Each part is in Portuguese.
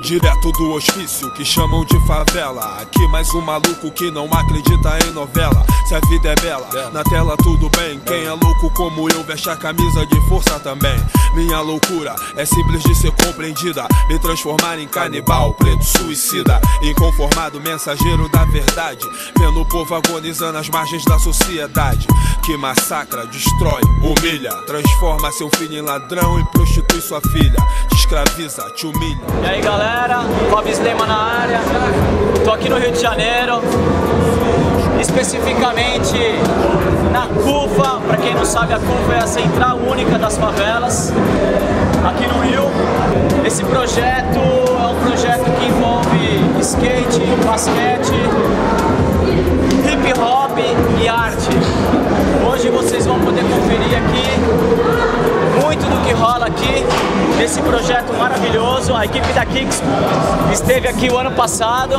Direto do hospício que chamam de favela. Aqui mais um maluco que não acredita em novela. Se a vida é bela, na tela tudo bem. Quem é louco como eu veste a camisa de força também. Minha loucura é simples de ser compreendida. Me transformar em canibal, preto suicida, inconformado, mensageiro da verdade. Vendo o povo agonizando às margens da sociedade que massacra, destrói, humilha, transforma seu filho em ladrão e prostitui sua filha. Te escraviza, te humilha. E aí galera, Fábio Slema na área. Tô aqui no Rio de Janeiro, especificamente na CUFA. Pra quem não sabe, a CUFA é a Central Única das Favelas aqui no Rio. Esse projeto é um projeto que envolve skate, basquete, hip hop e arte. Hoje vocês vão poder conferir aqui muito do que rola aqui nesse projeto maravilhoso. A equipe da Kicks esteve aqui o ano passado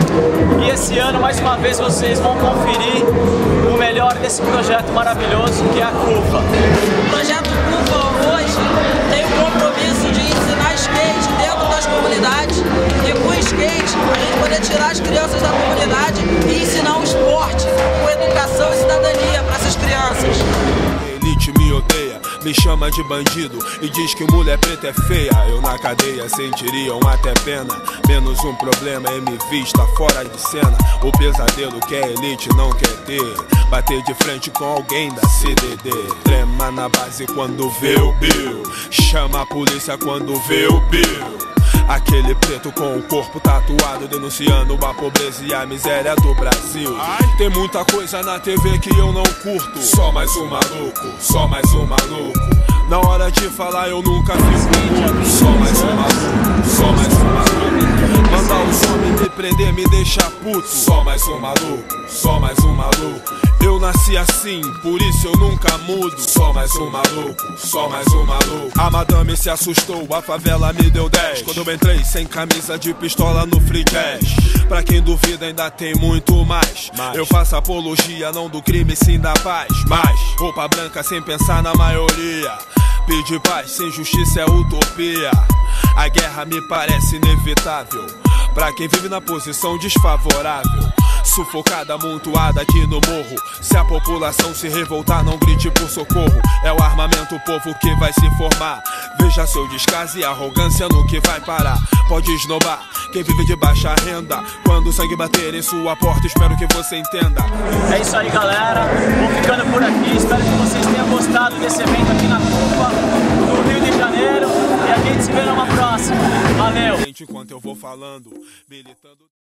e esse ano mais uma vez vocês vão conferir o melhor desse projeto maravilhoso que é a CUFA. O projeto CUFA hoje tem o compromisso de ensinar skate dentro das comunidades e com o skate a gente poder tirar as crianças da comunidade e ensinar um esporte com educação e cidadania para essas crianças. Elite me odeia, me chama de bandido e diz que mulher preta é feia. Eu na cadeia sentiriam até pena. Menos um problema é me vista fora de cena. O pesadelo que a elite não quer ter, bater de frente com alguém da CDD. Trema na base quando vê o Bill, chama a polícia quando vê o Bill. Aquele preto com o corpo tatuado denunciando a pobreza e a miséria do Brasil. Tem muita coisa na TV que eu não curto. Só mais um maluco, só mais um maluco. Na hora de falar eu nunca fico mudo. Só mais um maluco, só mais um maluco. Mandar os homens me prender me deixa puto. Só mais um maluco, só mais um maluco. Eu nasci assim, por isso eu nunca mudo. Só mais um maluco, só mais um maluco. A madame se assustou, a favela me deu 10 quando eu entrei sem camisa de pistola no free cash. Pra quem duvida ainda tem muito mais. Eu faço apologia não do crime sim da paz. Mas roupa branca sem pensar na maioria. Pedir paz sem justiça é utopia. A guerra me parece inevitável pra quem vive na posição desfavorável. Sufocada, amontoada aqui no morro. Se a população se revoltar, não grite por socorro. É o armamento, o povo que vai se formar. Veja seu descaso e arrogância no que vai parar. Pode esnobar quem vive de baixa renda. Quando o sangue bater em sua porta, espero que você entenda. É isso aí galera, vou ficando por aqui. Espero que vocês tenham gostado desse evento aqui na CUFA, no Rio de Janeiro. E a gente se vê numa próxima. Valeu! Enquanto eu vou falando, militando.